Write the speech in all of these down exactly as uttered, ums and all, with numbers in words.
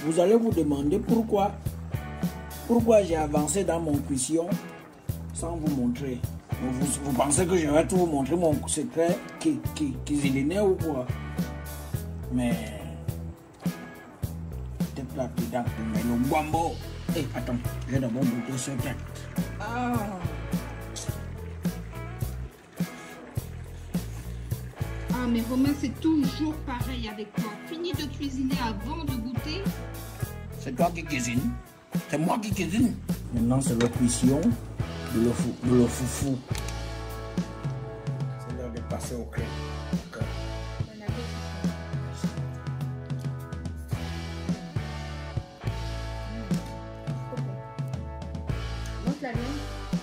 vous allez vous demander pourquoi, pourquoi j'ai avancé dans mon cuisson sans vous montrer. Vous, vous pensez que je vais tout vous montrer mon secret qui, qui, cuisiner ou quoi? Mais t'es pas dedans, mais le guambo. Eh, hey, attends, j'ai d'abord goûté ce tête. Ah. Ah, mais Romain, c'est toujours pareil avec toi. Fini de cuisiner avant de goûter. C'est toi qui cuisines. C'est moi qui cuisine. Maintenant, c'est le cuisson de le, fou, de le foufou. C'est l'heure de passer au crème. Okay. Montre la viande.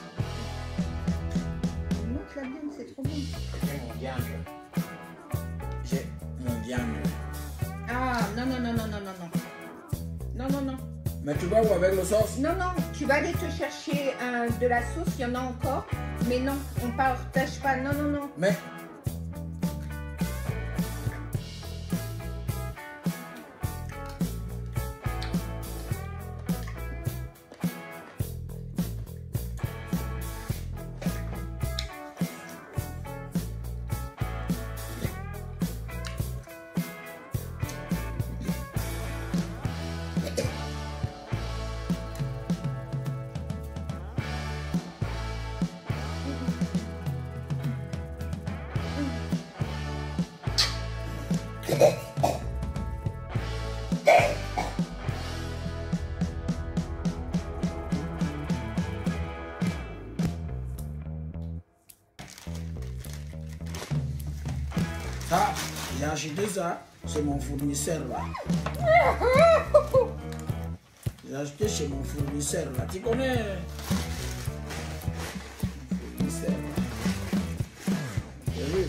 Montre la viande, c'est trop bon. J'ai mon viande. J'ai mon viande. Ah, non, non, non, non, non, non, non. Non, non, non. Mais tu vas où avec le sauce? Non, non, tu vas aller te chercher euh, de la sauce, il y en a encore. Mais non, on ne partage pas. Non, non, non. Mais... Ça, j'ai acheté ça, c'est mon fournisseur là. J'ai acheté chez mon fournisseur là, tu connais? Fournisseur. J'ai vu.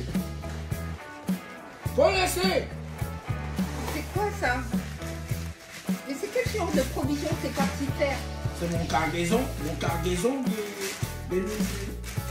Faut laisser. C'est quoi ça? Mais c'est quel genre de provision c'est parti faire? C'est mon cargaison, mon cargaison de, de nourriture.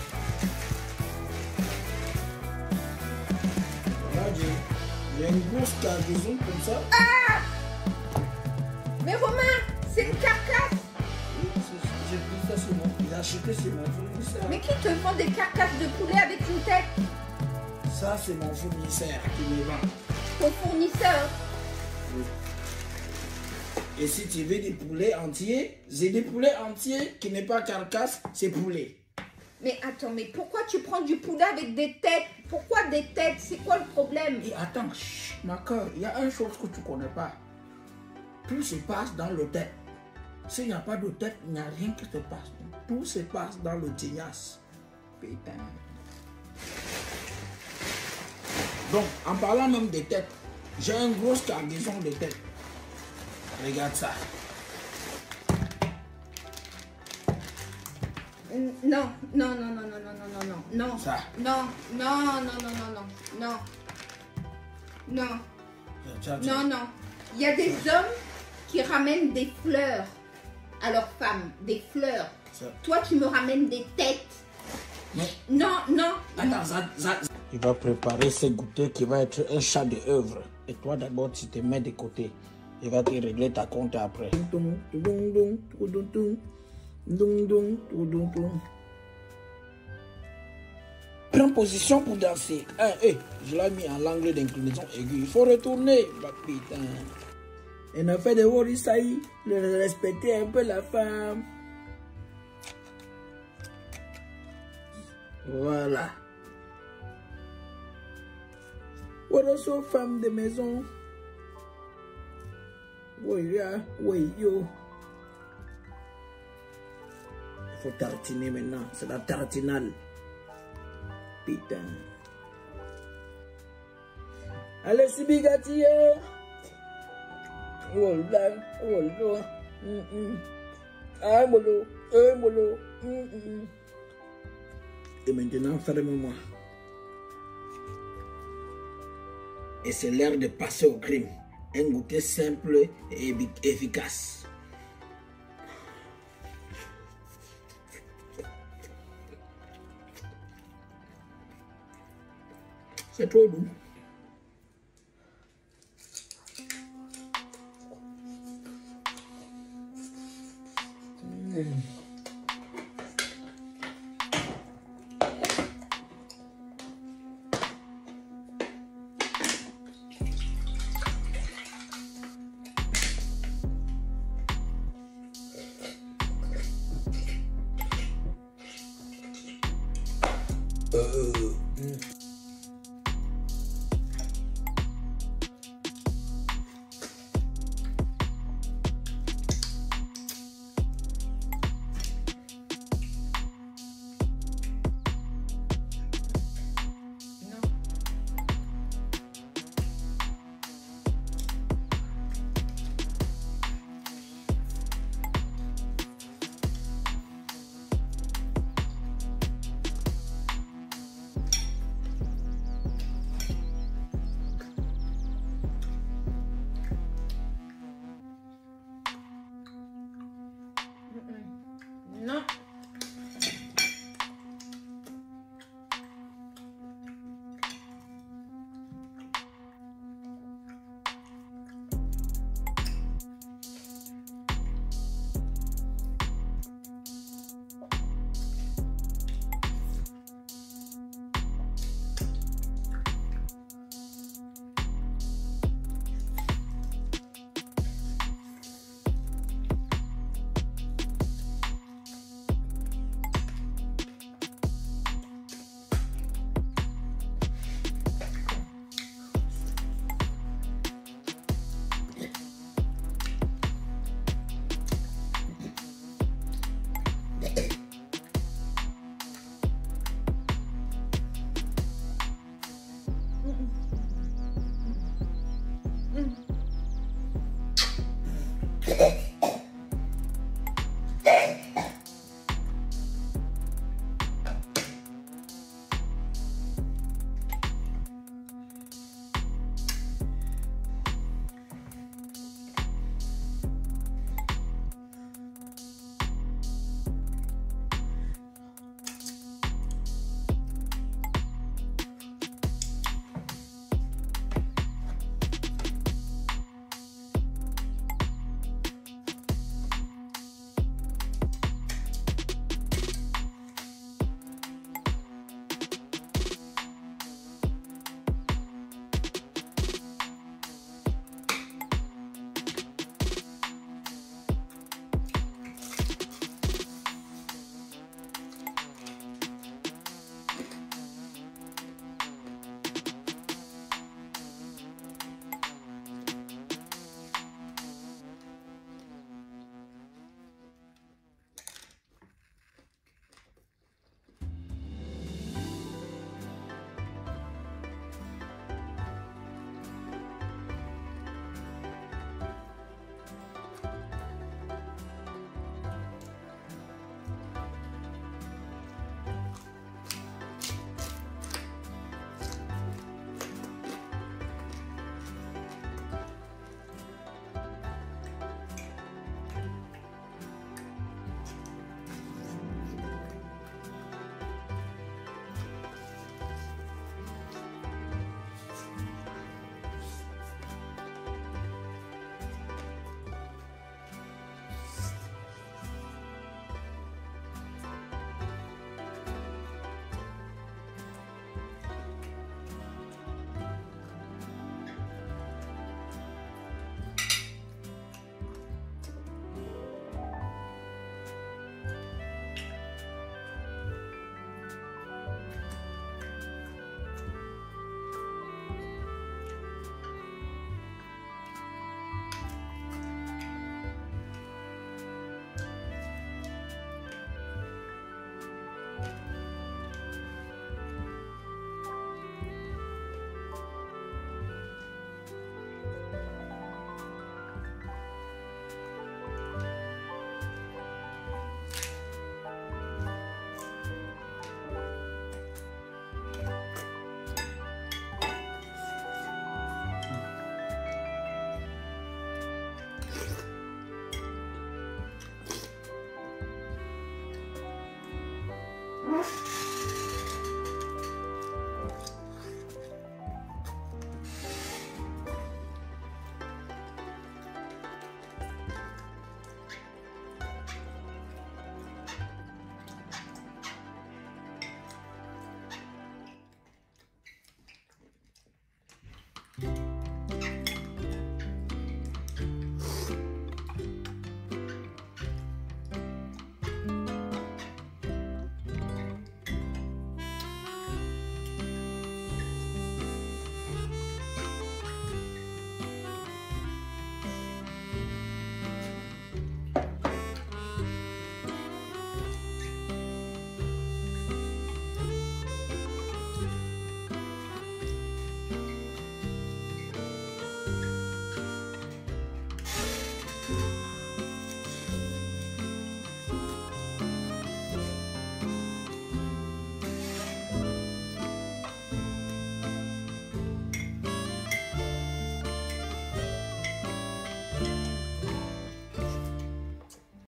Voilà, j'ai une grosse cargaison comme ça. Ah! Mais Romain, c'est une carcasse. Oui, j'ai pris ça sur mon, j'ai acheté sur mon fournisseur. Mais qui te vend des carcasses de poulet avec une tête? Ça, c'est mon fournisseur qui me vend. Ton fournisseur? Oui. Et si tu veux des poulets entiers, j'ai des poulets entiers qui n'est pas carcasse, c'est poulet. Mais attends, mais pourquoi tu prends du poulet avec des têtes? Pourquoi des têtes? C'est quoi le problème? Et attends, chut, ma cœur, il y a une chose que tu ne connais pas. Tout se passe dans le tête. S'il n'y a pas de tête, il n'y a rien qui se passe. Tout se passe dans le tignasse. Putain. Donc, en parlant même des têtes, j'ai une grosse cargaison de têtes. Regarde ça. Non, non, non, non, non, non, non, non, non. Ça. Non, non, non, non, non, non, non. Non. Ça, ça, Non, non. Il y a des hommes qui ramènent des fleurs à leurs femmes. Des fleurs. ça. Toi, tu me ramènes des têtes. Mais, Non, non. attends, ça, ça. Il va préparer ce goûter qui va être un chat d'œuvre. Et toi, d'abord, tu te mets de côté. Il va te régler ta compte après. Prends position pour danser. Hein, hey, je l'ai mis en l'angle d'inclinaison aiguë. Il faut retourner. Bah, putain. On a fait des worisaï. De respecter un peu la femme. Voilà. Voilà, so femme de maison. Oui, là, oui, yo. Il faut tartiner maintenant. C'est la tartinale. Putain. Allez, Sibigati. Oh là, oh là. Ah, molo, eh, molo. Et maintenant, ferme-moi. Et c'est l'heure de passer au crime. Un goûter simple et efficace. C'est trop doux. Euh... Non. Ouf.